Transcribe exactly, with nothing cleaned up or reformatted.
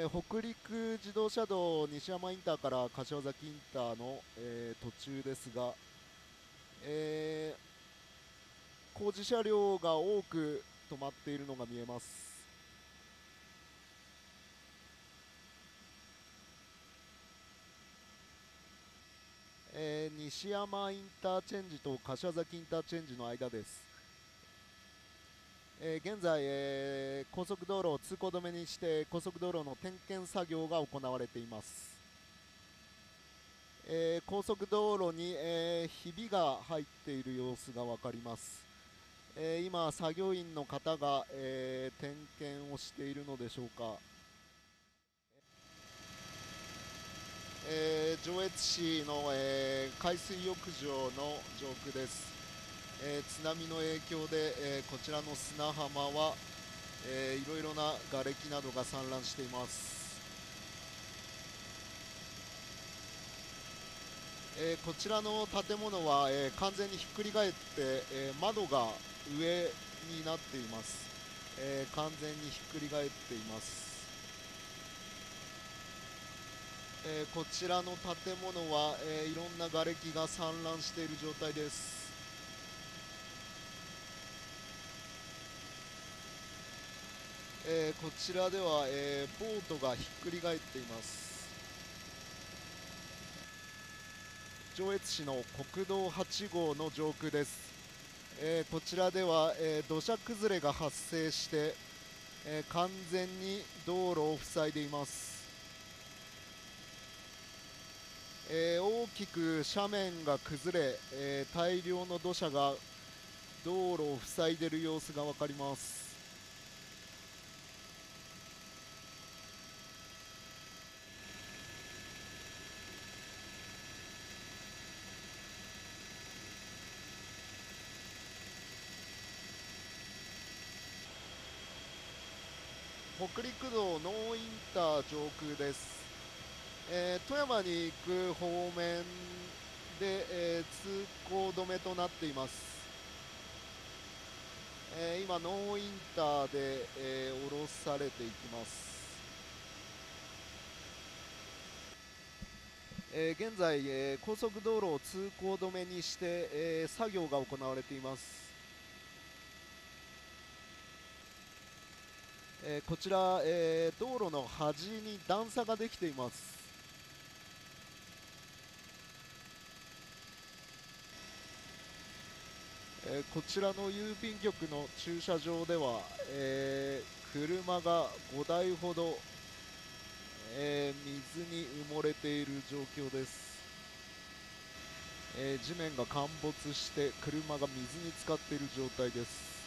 えー北陸自動車道西山インターから柏崎インターの、えー途中ですが、えー工事車両が多く止まっているのが見えます。えー西山インターチェンジと柏崎インターチェンジの間です。えー現在、えー高速道路を通行止めにして高速道路の点検作業が行われています。えー高速道路に、えーひびが入っている様子が分かります。えー今、作業員の方が、えー点検をしているのでしょうか。えー上越市の、えー海水浴場の上空です。えー津波の影響で、えーこちらの砂浜は、えーいろいろな瓦礫などが散乱しています。えーこちらの建物は、えー完全にひっくり返って、えー窓が上になっています。えー完全にひっくり返っています。えーこちらの建物は、えーいろんな瓦礫が散乱している状態です。えーこちらでは、えーボートがひっくり返っています。上越市の国道はち号の上空です。えーこちらでは、えー土砂崩れが発生して、えー完全に道路を塞いでいます。えー大きく斜面が崩れ、えー大量の土砂が道路を塞いでいる様子が分かります。北陸道ノーインター上空です。えー富山に行く方面で、えー通行止めとなっています。えー今、ノーインターで、えー降ろされていきます。えー現在、えー高速道路を通行止めにして、えー作業が行われています。えーこちら、えー道路の端に段差ができています。えーこちらの郵便局の駐車場では、えー車がごだいほど、えー水に埋もれている状況です。えー地面が陥没して車が水に浸かっている状態です。